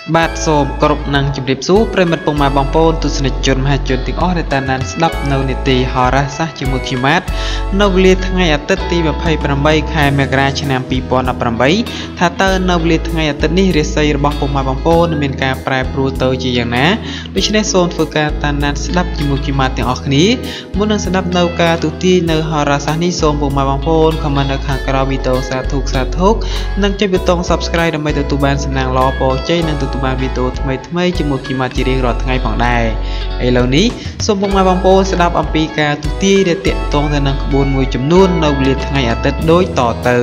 បាទសូមគោរពនឹងជម្រាបសួរប្រិយមិត្តពុកម៉ែបងប្អូនទស្សនិកជនមហាជនទាំងអស់ដែលតាមដានស្ដាប់នៅនីតិហោរាសាស្ត្រជាមួយខ្ញុំបាទនៅវេលាថ្ងៃអាទិត្យទី28ខែមករាឆ្នាំ2018ថាតើនៅវេលាថ្ងៃអាទិត្យនេះរាសីរបស់ពុកម៉ែបងប្អូនមានការប្រែប្រួលទៅជាយ៉ាងណាដូច្នេះសូមធ្វើការតាមដានស្ដាប់ជាមួយខ្ញុំបាទទាំងអស់គ្នាមុននឹងស្ដាប់នៅការទូទាយនៅហោរាសាស្ត្រនេះសូមពុកម៉ែបងប្អូនខមមិននៅខាងក្រោមវីដេអូសាធុនិងចុចប៊ូតុង Subscribe ដើម្បីទទួលបានសំណាងល្អពរជ័យនិងទទួលបានវីដេអូថ្មីៗជាមួយខ្ញុំបាទជារៀងរាល់ថ្ងៃផងដែរឥឡូវនេះសូមពុកម៉ែបងប្អូនស្ដាប់អំពីការទូទាយដែលតាក់ទងទៅនឹងក្បួនមួយចំនួននៅវេលាថ្ងៃអាទិត្យដូចតទៅ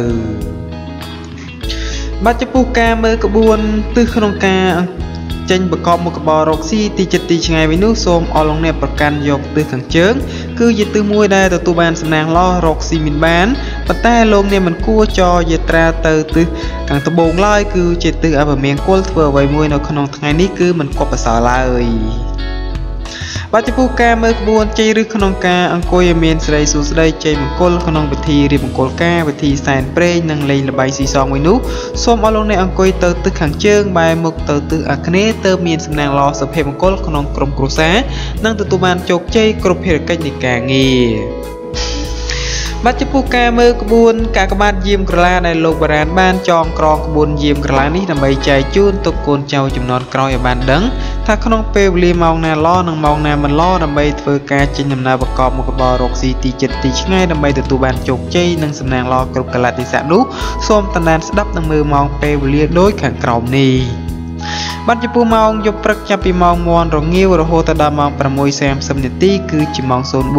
បាទចំពោះការមើលក្បួនទិសក្នុងការចេញប្រកបមុខរបររកស៊ីទីចិត្តទីឆ្ងាយវិញនោះសូមអរលោកអ្នកប្រកាន់យកទិសខាងជើងគឺជាទិសមួយដែលទទួលបានសំណាងល្អរកស៊ីមានបានប៉ុន្តែលោកអ្នកមិនគួរចរយាត្រាទៅទិសខាងត្បូងឡើយគឺជាទិសអពមង្គលធ្វើអ្វីមួយនៅក្នុងថ្ងៃនេះគឺមិនគប់ប្រសើរឡើយបាទចំពោះការមើលក្បួនជ័យឬក្នុងការអង្គុយឲ្យមានសេរីសួស្តីជ័យមង្គលក្នុងពិធីរៀបមង្គលការពិធីសែនព្រេងនិងលេងល្បែងស៊ីសងមួយនោះសូមអរលោកអ្នកអង្គុយទៅទិសខាងជើងបែរមុខទៅទិសអាគ្នេយ៍ទើបមានសំណាងល្អសុភមង្គលក្នុងក្រុមគ្រួសារនិងទទួលបានជោគជ័យគ្រប់ភារកិច្ចនៃការងារបាទចំពោះការមើលក្បួនកាកបាទយាមក្រឡាដែលលោកបារាណបានចងក្រងក្បួនយាមក្រឡានេះដើម្បីចែកជូនទៅកូនចៅចំនួនក្រោយឲ្យបានដឹងថាក្នុងពេលវេលាម៉ោងណាល្អនិងម៉ោងណាមិនល្អដើម្បីធ្វើការចេញដំណើរប្រកបមុខរបររកស៊ីទីចិត្តទីឆ្ងាយដើម្បីទទួលបានជោគជ័យនិងសំណាងល្អគ្រប់កលៈទេសៈនោះសូមតាមដានស្ដាប់និងមើលម៉ោងពេលវេលាដូចខាងក្រោមនេះបាទចំពោះម៉ោងយប់ព្រឹកចាប់ពីម៉ោង 1 រងាវរហូតដល់ម៉ោង 6:30 នាទីគឺជាម៉ោង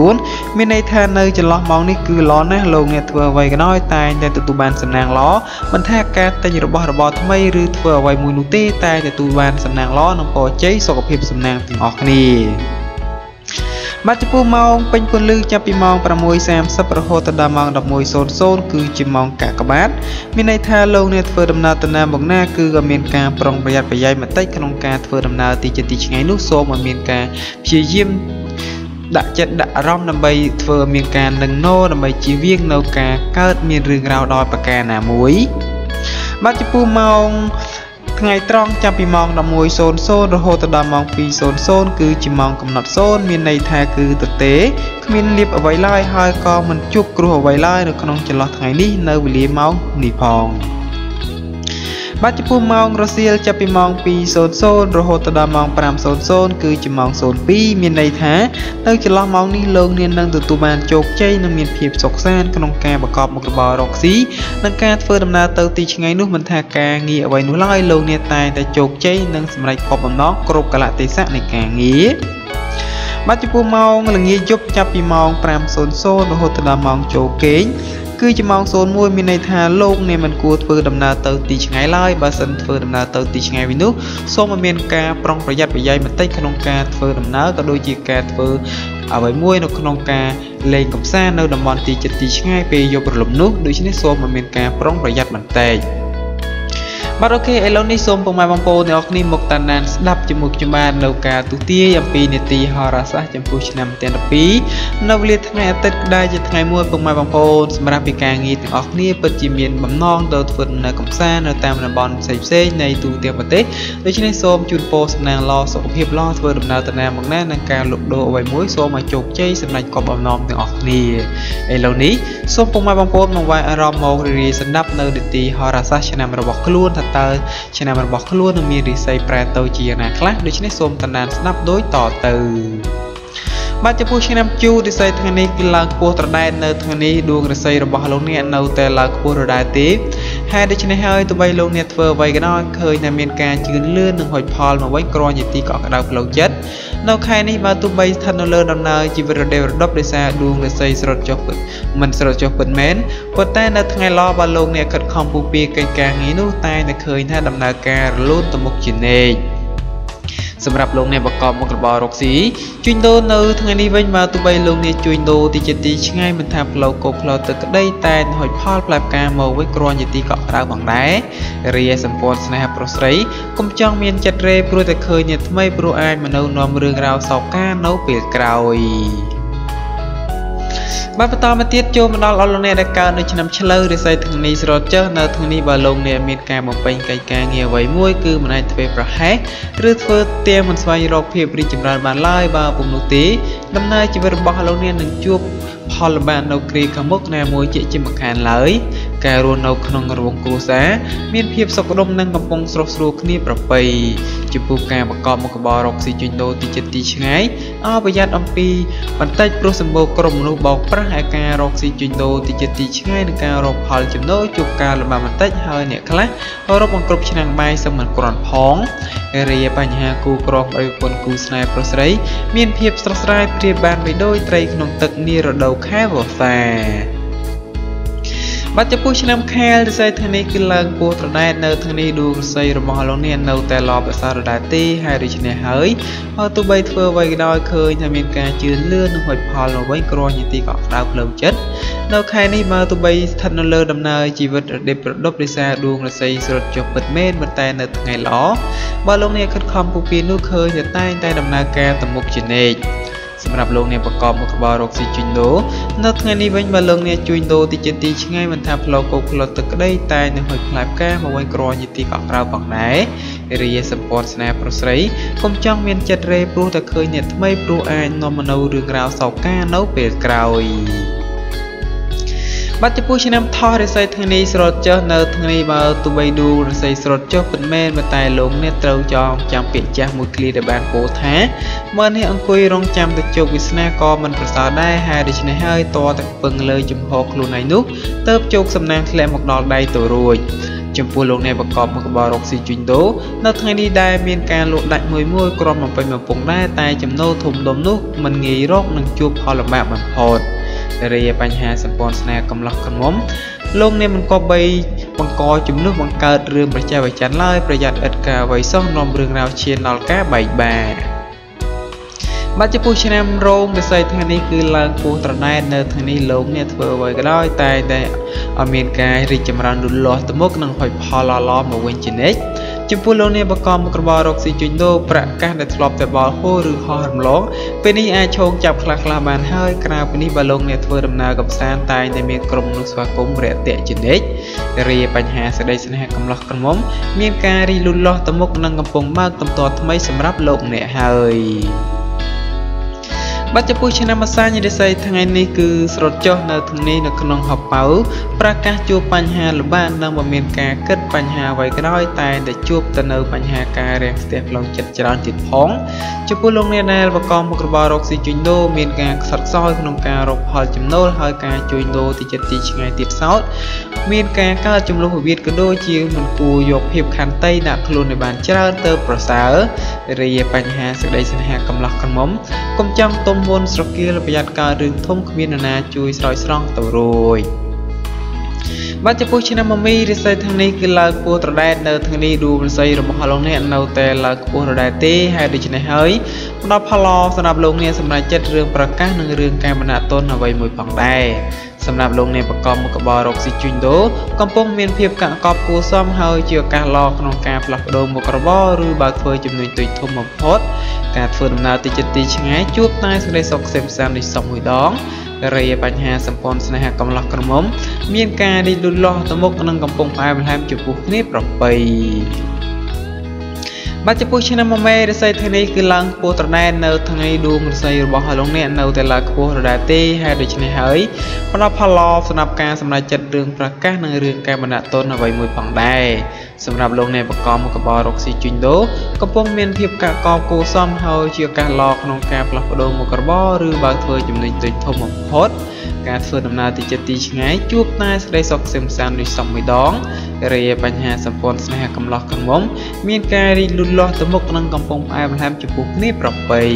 04 មានន័យថានៅចន្លោះម៉ោងនេះគឺល្អណាស់លោកអ្នកធ្វើអ្វីក៏ដោយតែងតែទទួលបានសំណាងល្អមិនថាការទិញរបស់របរថ្មីឬធ្វើអ្វីមួយនោះទេតែទទួលបានសំណាងល្អនិងពរជ័យសុខភាពសំណាងទាំងអស់គ្នាបាទចំពោះម៉ោងពេញពន្លឺចាប់ពីម៉ោង 6:30 រហូតដល់ម៉ោង 11:00 គឺជាម៉ោងកាកបាទមានន័យថាលោកអ្នកធ្វើដំណើរទៅណាមកណាគឺក៏មានការប្រុងប្រយ័ត្នប្រយែងបន្តិចក្នុងការធ្វើដំណើរទីចិត្តទីឆ្ងាយនោះសូមឲ្យមានការព្យាយាមដាក់ចិត្តដាក់អារម្មណ៍ដើម្បីធ្វើឲ្យមានការនឹងណដើម្បីជៀសវាងនៅការកើតមានរឿងរ៉ាវដោយប្រការណាមួយបាទចំពោះម៉ោងថ្ងៃត្រង់ចាប់ពីម៉ោង 11:00 រហូតដល់ម៉ោង 2:00 គឺជាម៉ោងកំណត់0មានន័យថាគឺទទេគ្មានលៀបអ្វីឡើយហើយក៏មិនជួបគ្រោះអ្វីឡើយនៅក្នុងចន្លោះថ្ងៃនេះនៅវេលាម៉ោងនេះផងបាទចំពោះម៉ោងរសៀលចាប់ពីម៉ោង 2:00 រហូតដល់ម៉ោង 5:00 គឺជាម៉ោង 02 មានន័យថានៅចន្លោះម៉ោងនេះលោកអ្នកនឹងទទួលបានជោគជ័យនិងមានភាពសុខសាន្តក្នុងការប្រកបមុខរបររកស៊ីនិងការធ្វើដំណើរទៅទីឆ្ងាយនោះមិនថាការងារអ្វីនោះឡើយលោកអ្នកតែងតែជោគជ័យនិងសម្រេចគោលបំណងគ្រប់កលៈទេសៈនៃការងារបាទចំពោះម៉ោងល្ងាចយប់ចាប់ពីម៉ោង 5:00 រហូតដល់ម៉ោងចូលគេងគឺជាម៉ោង 01 មានន័យថាលោកអ្នកមិនគួរធ្វើដំណើរទៅទីឆ្ងាយឡើយបើសិនធ្វើដំណើរទៅទីឆ្ងាយវិញនោះសូមឲ្យមានការប្រុងប្រយ័ត្នប្រយែងបន្តិចក្នុងការធ្វើដំណើរក៏ដូចជាការធ្វើអ្វីមួយនៅក្នុងការលេងកម្សាន្តនៅតំបន់ទីចិត្តទីឆ្ងាយពេលយប់រលំនោះដូច្នេះសូមឲ្យមានការប្រុងប្រយ័ត្នបន្តិចបាទអូខេឥឡូវនេះសូមពុកម៉ែបងប្អូនទាំងអស់គ្នាមកតាមដានស្ដាប់ជាមួយខ្ញុំបាទនៅការទូទាយអំពីនីតិហោរាសាស្ត្រចំពោះឆ្នាំទាំង12នៅវេលាថ្ងៃអាទិត្យដែលជាថ្ងៃមួយពុកម៉ែបងប្អូនសម្រាប់ពីការងារទាំងអស់គ្នាពិតជាមានបំណងទៅធ្វើដំណើរកម្សាន្តនៅតាមតំបន់ផ្សេងៗនៃទូទាំងប្រទេសដូច្នេះសូមជូនពរសំណាងល្អសុខភាពល្អធ្វើដំណើរទៅណាមកណានិងការលក់ដូរអ្វីមួយសូមឲ្យជោគជ័យសម្រេចគោលបំណងទាំងអស់គ្នាឥឡូវនេះសូមពុកម៉ែបងប្អូនមកវាយអារម្មណ៍មករីរីស្ដាប់នៅនីតិហោរាសាស្ត្រឆ្នាំរបស់ខ្លួនតើឆ្នាំរបស់ខ្លួននឹងមានរិស័យប្រែទៅជាយ៉ាងណាខ្លះដូច្នេះសូមតាមដានស្ដាប់ដូចតទៅបាទចំពោះឆ្នាំជូរិស័យថ្ងៃនេះគឺឡើងខ្ពស់ត្រដែតនៅថ្ងៃនេះដួងរិស័យរបស់លោកអ្នកនៅតែឡើងខ្ពស់រដែរទេហើយដូច្នេះហើយទោះបីលោកអ្នកធ្វើអ្វីក៏ដោយឃើញតែមានការជឿនលឿននិងហុចផលមកវិញគ្រាន់ជាទីកក់ក្ដៅផ្លូវចិត្តនៅខែនេះបើទោះបីស្ថិតនៅលើដំណើរជីវិតរដេវរដប់ដោយសារដួងរិស័យស្រត់ចុះពិតមិនស្រត់ចុះពិតមែនប៉ុន្តែនៅថ្ងៃល្អបើលោកអ្នកខិតខំពុះពៀកិច្ចការងារនោះតែតែឃើញថាដំណើរការរលូនទៅមុខជានិច្ចសម្រាប់លោកអ្នកប្រកបមុខរបររកស៊ីជួញដូរនៅថ្ងៃនេះវិញបើទោះបីលោកអ្នកជួញដូរទីចិត្តទីឆ្ងាយមិនថាផ្លូវគោកផ្លូវទឹកក្តីតែហុចផលផ្លែផ្កាមកវិញគ្រាន់ជាទីកក់ក្ដៅផងដែររាសម្ព័ន្ធស្នេហាប្រុសស្រីកុំចង់មានចិត្តរេព្រោះតែឃើញអ្នកថ្មីព្រោះអាចមនុស្សនាំរឿងរ៉ាវសោកការនៅពេលក្រោយបាទបន្តមកទៀតចូលមកដល់អស់លោកអ្នកដែលកើតនៅឆ្នាំឆ្លូវរិស័យទាំងនេះស្រោតចុះនៅថ្ងៃនេះបើលោកអ្នកមានការបំពេញកិច្ចការងារអ្វីមួយគឺមិនអាចធ្វើប្រហែសឬធ្វើទៀងមិនស្វែងរកភាពរីកចម្រើនបានឡើយបើពុំនោះទេដំណើរជីវិតរបស់លោកអ្នកនឹងជួបផលលំបាកនៅគ្រាខាងមុខណាមួយជាមិនខានឡើយការរស់នៅក្នុងរង្វង់គ្រួសារមានភាពសុខដុមនិងកំពុងស្រស់ស្រួលគ្នាប្រពៃចំពោះការបង្កប់មុខរបររកស៊ីជួញដូរទីចិត្តទីឆ្ងាយអរប្រយ័ត្នអំពីបន្តិចព្រោះសម្បូរក្រុមមនុស្សបោកប្រាស់ឲ្យការរកស៊ីជួញដូរទីចិត្តទីឆ្ងាយនិងការរកផលចំណូលជួបការលំបាកបន្តិចហើយអ្នកខ្លះរកបង្គ្រប់ឆ្នាំងបាយសឹមមិនគ្រាន់ផងរាយបញ្ហាគូក្រងប្រិយប្រពន្ធគូស្នេហ៍ប្រុសស្រីមានភាពស្រស់ស្រាយប្រៀបបានបីដូចត្រីក្នុងទឹកនារដូវខែវស្សាបាត់ចំពោះឆ្នាំខែរិស័យថ្ងៃនេះគឺឡើងពោះត្រដែតនៅថ្ងៃនេះដួងរិស័យរបស់លោកអ្នកនៅតែល្អប្រសើរដដែលទេហើយដូច្នេះហើយទោះបីធ្វើអ្វីក៏ដោយឃើញថាមានការជឿនលឿននិងហុចផលនៅវិញគ្រាន់ជាទីកក់ក្ដៅផ្លូវចិត្តនៅខែនេះបើទោះបីស្ថិតនៅលើដំណើរជីវិតរដិបរដប់រិសាដួងរិស័យស្រុតចុះពិតមែនប៉ុន្តែនៅថ្ងៃល្អបើលោកអ្នកខិតខំពុះពៀននោះឃើញតែតែដំណើរការទៅមុខជានិច្ចសម្រាប់លោកអ្នកប្រកបមុខរបររកស៊ីជួញដូរនៅថ្ងៃនេះវិញបើលោកអ្នកជួញដូរទីចិត្តទីឆ្ងាយមិនថាផ្លូវគោកផ្លូវទឹកក្តីតែនឹងហុចផ្លែផ្កាមកវិញគ្រាន់ជាទីកក់ក្ដៅផងដែររាយសម្ព័ន្ធស្នេហ៍ប្រុសស្រីកុំចង់មានចិត្តរេព្រោះតែឃើញអ្នកថ្មីព្រោះអាចនាំមកនៅរឿងរ៉ាវសោកការនៅពេលក្រោយបាត់ចំពោះឆ្នាំថោះរិស័យថ្ងៃនេះស្រោតចុះនៅថ្ងៃនេះបើទោះបីដួងរិស័យស្រោតចុះពិតមែនតែលោកអ្នកត្រូវចងចាំពាក្យចាស់មួយឃ្លាដែលបានពោលថាបើអ្នកអង្គុយរងចាំទៅជោគវាសនាក៏មិនប្រសើរដែរហើយដូច្នេះហើយតតែពឹងលើជំហរខ្លួនឯងនោះទៅជោគសំណាងធ្លាក់មកដល់ដៃទៅរួចចំពោះលោកអ្នកប្រកបមុខរបររកស៊ីជួញដូរនៅថ្ងៃនេះដែរមានការលក់ដាច់មួយគ្រាន់បំពេញបំពង់ដែរតែចំណូលធំដុំនោះមិនងាយរកនឹងជួបផលលំបាកបំផុតរាយបញ្ហាសម្ព័ន្ធស្នេហ៍កំឡោះក្រមុំលោកអ្នកមិនក៏បីបង្កជំនួសបង្កើតរឿងប្រចាំប្រច័នឡើយប្រយ័ត្នឥតការអ្វីសោះនាំរឿងរ៉ាវឈានដល់ការបែកបាក់បាត់ចំពោះឆ្នាំរោងរិស័យថ្ងៃនេះគឺឡើងពោះត្រដែតនៅថ្ងៃនេះលោកអ្នកធ្វើអ្វីក៏ដោយតែអត់មានការរីកចម្រើនលូតលាស់ទៅមុខនិងហុចផលល្អៗមកវិញជានិច្ចចំពោះលោកអ្នកប្រកបមុខរបររកស៊ីជួញដូរប្រកាសដែលធ្លាប់តែបលហូរឬហោះរំលងពេលនេះអាចឈោងចាប់ខ្លះបានហើយក្រៅពីនេះបើលោកអ្នកធ្វើដំណើរកំសាន្តតែងតែមានក្រុមមនុស្សស្វាគមន៍រាក់ទាក់ជានិច្ចរាយបញ្ហាសេចក្តីស្នេហ៍កំឡោះក្រមុំមានការរីលូតលាស់ទៅមុខនិងកំពុងបើកទំទាត់ថ្មីសម្រាប់លោកអ្នកហើយបាត់ចំពោះឆ្នាំម្សាញរិស័យថ្ងៃនេះគឺស្រោតចុះនៅថ្ងៃនេះនៅក្នុងហបប៉ៅប្រកាសជួបបញ្ហាលំបាកនិងមិនមានការគិតបញ្ហាអ្វីក៏ដោយតែជួបទៅនៅបញ្ហាការរាំងស្ទះផ្លូវចិត្តច្រើនទៀតផងចំពោះលោកអ្នកដែលប្រកបមុខរបររកស៊ីជួញដូរមានការខ្សត់ខ្សោយក្នុងការរកផលចំណូលហើយការជួញដូរទីចិត្តទីឆ្ងាយទៀតសោតមានការកើតចំនួនវិវាទក៏ដូចជាមិនគួរយកភាពខន្តីដាក់ខ្លួនឲ្យបានច្រើនទៅប្រសើររាយបញ្ហាសេចក្តីស្នេហាកំឡោះក្រមុំកុំចង់ទុំមុនស្រគៀលប្រយ័ត្នកើតរឿងធំគ្មាននរណាជួយស្រោចស្រង់ទៅរួចបាត់ចំពោះឆ្នាំមមីរិស័យថ្ងៃនេះគឺឡើងពោះត្រដែតនៅថ្ងៃនេះដួងរិស័យរបស់លោកអ្នកនៅតែឡើងខ្ពស់ត្រដែតទេហើយដូច្នេះហើយផ្ដល់ផលល្អសម្រាប់លោកអ្នកសម្រាប់ចិត្តរឿងប្រកាសនិងរឿងការបណ្ដាក់ទុនអ្វីមួយផងដែរសម្រាប់លោកអ្នកប្រកបមុខរបររកស៊ីជួញដូរកំពុងមានភាពកាក់កបគួរសមហើយជាឱកាសល្អក្នុងការផ្លាស់ប្ដូរមុខរបរឬបើធ្វើចំណេញទុយធំបំផុតការធ្វើដំណើរទីចិត្តទីឆ្ងាយជួបតែសេចក្តីសុខសេមសាននេះសោះមួយដងរាយបញ្ហាសម្ព័ន្ធស្នេហាកំឡោះក្រមុំមានការរីកលូតលាស់ទៅមុខនិងកំពុងផ្អែមល្ហែមចំពោះគ្នាប្រពៃបាត់ចំពោះឆ្នាំមមេរិស័យថ្ងៃនេះគឺឡើងខ្ពស់ត្រដែតនៅថ្ងៃដួងរិស័យរបស់លោកអ្នកនៅតែឡើងខ្ពស់ត្រដែតទេហើយដូច្នេះហើយផ្ដល់ផលល្អសម្រាប់ការសម្រេចចិត្តរឿងប្រកាសនិងរឿងការបណ្ដាក់ទុនអ្វីមួយផងដែរសម្រាប់លោកអ្នកប្រកបមុខរបររកស៊ីជួញដូរកំពុងមានភាពកាក់កបគួរសមហើយជាឱកាសល្អក្នុងការផ្លាស់ប្ដូរមុខរបរឬបើធ្វើចំណេញទុយធំបំផុតការធ្វើដំណើរទីចិត្តទីឆ្ងាយជួបតែសេចក្តីសុខសេមសាននេះសោះមួយដងរាយបញ្ហាសម្ព័ន្ធស្នេហាកំឡោះក្រមុំមានការរីកលូតលាស់ទៅមុខនិងកំពុងផ្អែមល្ហែមចំពោះគ្នាប្រពៃ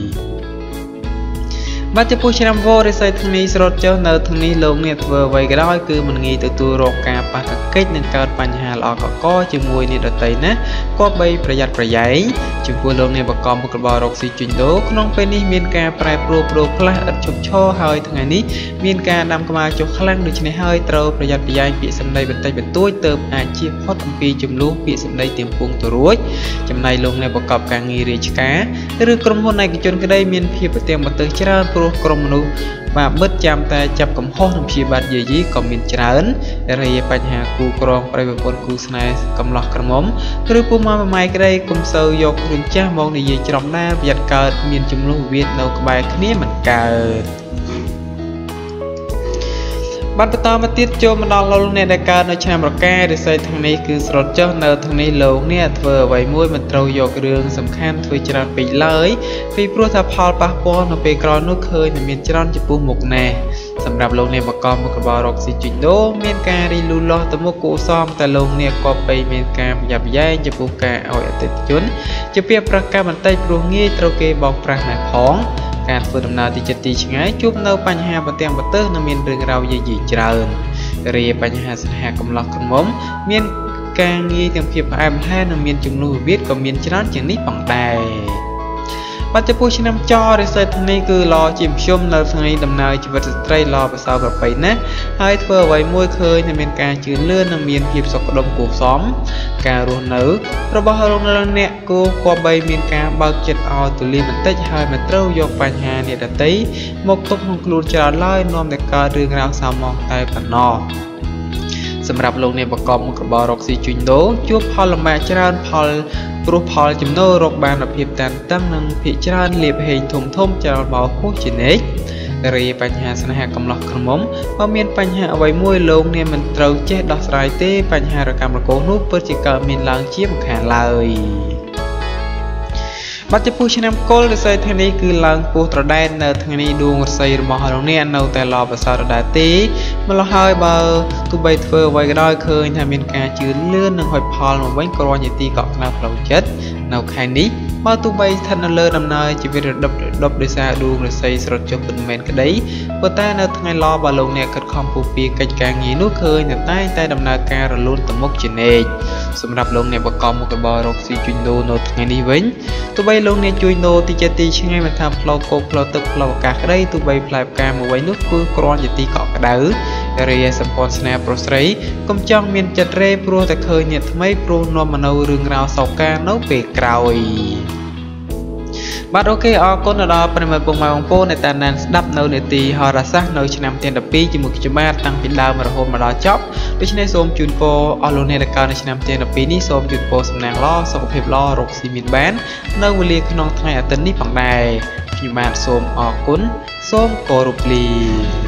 បាត់ចំពោះឆ្នាំវរិស័យថ្ងៃនេះស្រោតចុះនៅថ្ងៃនេះលោកអ្នកធ្វើអ្វីក៏ដោយគឺមិនងាយទទួលរកការប៉ះទង្គិចនិងកើតបញ្ហាល្អកកជាមួយអ្នកដទៃណាក៏បីប្រយ័ត្នប្រយែងចំពោះលោកអ្នកប្រកបមុខរបររកស៊ីជួញដូរក្នុងពេលនេះមានការប្រែប្រួលខ្លះឥតឈប់ឈរហើយថ្ងៃនេះមានការដាំក្បាលចុះខ្លាំងដូច្នេះហើយត្រូវប្រយ័ត្នប្រយែងពាក្យសម្ដីបន្តិចបន្តួចទើបអាចជៀសផុតអំពីចំនួនពាក្យសម្ដីទៀងពងទៅរួចចំណែកលោកអ្នកប្រកបការងាររាជការឬក្រុមហ៊ុនឯកជនក្តីមានភាពប្រទៀងប្រទើសច្រើនព្រោះព្រោះក្រុមមនុស្សបាទបិទចាំតែចាប់កំហុសនឹងព្យាបាទយាយីក៏មានច្រើនរាយបញ្ហាគូក្រងប្រិយប្រពន្ធគូស្នេហ៍កំឡោះក្រមុំឬពុំមកម៉ាយក្តីកុំសូវយករឿងចាស់មកនិយាយច្រំណាប្រយ័ត្នកើតមានចំនួនវិវាទនៅក្បែរគ្នាមិនកើតបាត់បន្តមកទៀតចូលមកដល់លោកអ្នកដែលកើតនៅឆ្នាំរការិស័យថ្ងៃនេះគឺស្រត់ចុះនៅថ្ងៃនេះលោកអ្នកធ្វើអ្វីមួយមិនត្រូវយករឿងសំខាន់ធ្វើច្រើនពេកឡើយពីព្រោះថាផលប៉ះពាល់នៅពេលក្រោយនោះឃើញមានច្រើនចំពោះមុខណែសម្រាប់លោកអ្នកបកមុខរបររកស៊ីជិញដូមានការរីលូលាស់ទៅមុខគួសមតែលោកអ្នកក៏បីមានការប្រយ័ត្នប្រយែងចំពោះការឲ្យអតិថិជនជាពាក្យប្រកាសបន្តិចព្រោះងាយត្រូវគេបោកប្រាស់ណែផងការធ្វើដំណើរទីចិត្តទីឆ្ងាយជួបនៅបញ្ហាបន្ទាំងបន្ទើសនិងមានរឿងរ៉ាវយាយីច្រើនរាបញ្ហាស្នេហាកំឡោះក្រមុំមានការងាយទាំងភាពផ្អែមល្ហែមនិងមានចំនួនវិវាទក៏មានច្រើនជាងនេះផងដែរបាត់ចំពោះឆ្នាំចរិស័យថ្ងៃនេះគឺល្អជាមធ្យមនៅថ្ងៃដំណើរជីវិតស្ត្រីល្អប្រសើរប្រពៃណាស់ហើយធ្វើអ្វីមួយឃើញតែមានការជឿនលឿននិងមានភាពសុខដុមគួរសមការរស់នៅរបស់លោកអ្នកគួរគប្បីមានការបើកចិត្តឲ្យទូលាយបន្តិចហើយមិនត្រូវយកបញ្ហាអ្នកដទៃមកទុកក្នុងខ្លួនច្រើនឡើយនាំតែកើតរឿងរ៉ាវសៅហ្មងតែប៉ុណ្ណោះសម្រាប់លោកអ្នកប្រកបមុខរបររកស៊ីជួញដូរជួបផលលំបាកច្រើនព្រោះផលចំណូលរកបានភាពតានតឹងនិងភាគច្រើនលៀបហេងធំចោលបោហួសជានិច្ចរាបញ្ហាស្នេហាកំឡោះក្រមុំបើមានបញ្ហាអ្វីមួយលោកអ្នកមិនត្រូវចេះដោះស្រាយទេបញ្ហារកម្មរកូសនោះពិតជាកើតមានឡើងជាមិនខានឡើយបាត់ចំពោះឆ្នាំកុលរិស័យថ្ងៃនេះគឺឡើងពោះត្រដែតនៅថ្ងៃនេះដួងរិស័យរបស់លោកអ្នកនៅតែល្អប្រសើរដដែលទេម្ល៉េះហើយបើទោះបីធ្វើអ្វីក៏ដោយឃើញថាមានការជឿនលឿននិងហុចផលមកវិញគ្រាន់ជាទីកក់ក្ដៅផ្លូវចិត្តនៅខែនេះបើទោះបីស្ថិតនៅលើដំណើរជីវិតរដប់ដោយសារដួងរិស័យស្រត់ចុះមិនមែនក្តីប៉ុន្តែនៅថ្ងៃល្អបើលោកអ្នកខិតខំពុះពៀកិច្ចការងារនោះឃើញតែដំណើរការរលូនទៅមុខជានិច្ចសម្រាប់លោកអ្នកបកមុខរបររកស៊ីជួញដូរនៅថ្ងៃនេះវិញទោះបីលោកអ្នកជួញដូរទីចិត្តទីឆ្ងាយមិនថាផ្លូវគោកផ្លូវទឹកផ្លូវអាកាសក្តីទោះបីផ្លែផ្កាមួយវិញនោះគឺគ្រាន់ជាទីកក់ក្ដៅរាយសម្ព័ន្ធស្នេហ៍ប្រុសស្រីកុំចង់មានចិត្តរេព្រោះតែឃើញអ្នកថ្មីព្រោះនាំមកនៅរឿងរ៉ាវសោកការនៅពេលក្រោយបាទអូខេអរគុណដល់ប្រិយមិត្តពុកម៉ែបងប្អូនដែលតាមដានស្ដាប់នៅនេតិហោរាសាស្ត្រនៅឆ្នាំទី12ជាមួយខ្ញុំបាទតាំងពីដើមរហូតមកដល់ចប់ដូច្នេះសូមជូនពរអស់លោកអ្នកដែលកើតនៅឆ្នាំទី12នេះសូមជូនពរសំណាងល្អសុខភាពល្អរកស៊ីមានបាននៅវេលាក្នុងថ្ងៃអាទិត្យនេះផងដែរខ្ញុំបាទសូមអរគុណសូមគោរពលា